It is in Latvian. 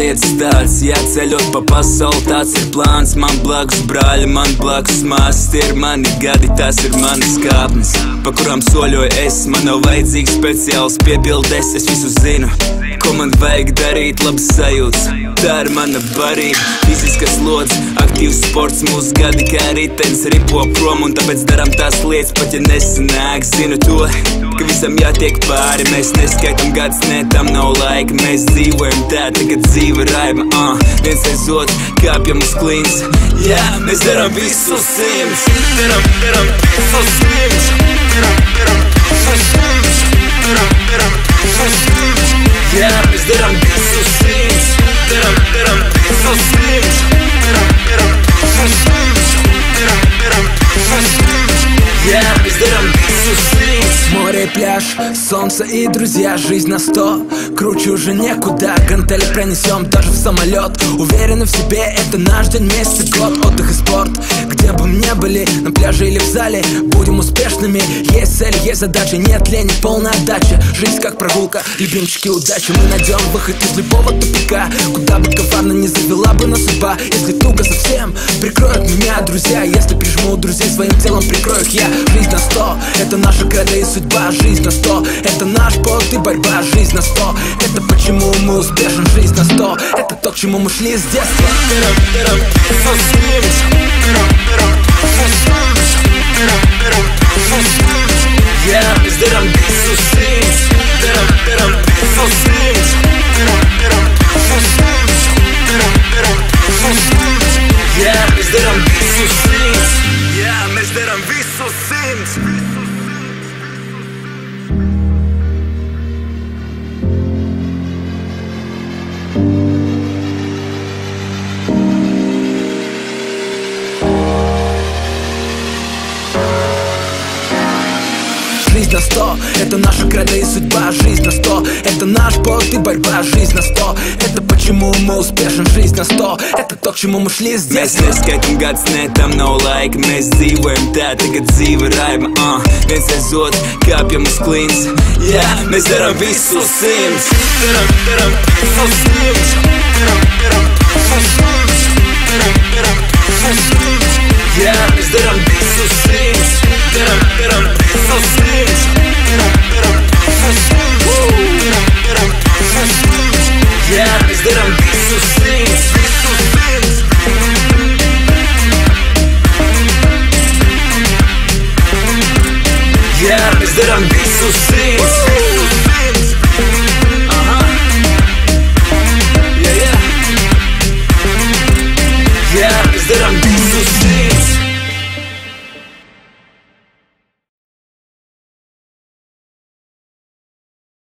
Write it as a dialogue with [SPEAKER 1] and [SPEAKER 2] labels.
[SPEAKER 1] lietas tāds, jāceļot pa pasauli, tāds ir plāns. Man blakus brāļi, man blakus māsas, tie ir mani gadi, tās ir manas kāpnes, pa kurām soļoju es. Man nav vajadzīgs speciāls piebildes, es visu zinu, ko man vajag darīt, labas sajūtas. Tā ir mana barība, fiziskas lods, aktīvs sports, mūsu gadi kā ritenis ripo prom, un tāpēc darām tās lietas, pat ja nesanāk. Zinu to, ka visam jātiek pāri, mēs neskaitam gadus, ne, tam nav laika. Mēs dzīvojam tā, tagad dzīve raima, viens aiz otru kāpjam uz klīns. Jā, mēs darām visu simts, darām visu simts, darām visu simts, darām visu simts. Jā, mēs darām visu simts, darām visu simts, darām visu simts, darām visu simts. Я бездаром весу симс. Море, пляж, солнце и друзья, жизнь на 100, круче уже некуда. Гантели пронесем даже в самолет. Уверены в себе, это наш день, месяц, год. Отдых и спорт, где бы мы ни были, на пляже или в зале, будем успешными. Есть цель, есть задача, нет лени, полная отдача. Жизнь как прогулка, любимчики, удачи. Мы найдем выход из любого тупика, куда бы коварно не завела бы нас судьба. Если туго совсем, прикроют меня друзья. Если прижму друзей своим телом, прикрою их я. Жизнь на 100, это наша кредо и судьба. Жизнь на 100, это наш пот и борьба. Жизнь на 100, это почему мы успешны. Жизнь на 100, это то, к чему мы шли с детства. Я бездаром весу симс, даром весу симс, даром весу симс, даром весу симс. Я бездаром весу симс, я бездаром весу симс. Жизнь на 100, это наша кредо и судьба. Жизнь на 100, это наш пот и борьба. Жизнь на 100, это почему мы успешны. Жизнь на 100, это то, к чему мы šli с детства. Mēs neskaitam gadus, ne, tam nav laika. Mēs dzīvojam tā, tagad dzīve raima, viens aiz otru kāpjam uz klīns. Jā, mēs darām visu simts, darām visu simts, darām visu simts, darām visu simts. Jā, mēs darām visu simts, darām visu simts, darām visu simts, darām visu simts. Jā, mēs darām visu simts, visu simts. Jā, mēs darām visu simts.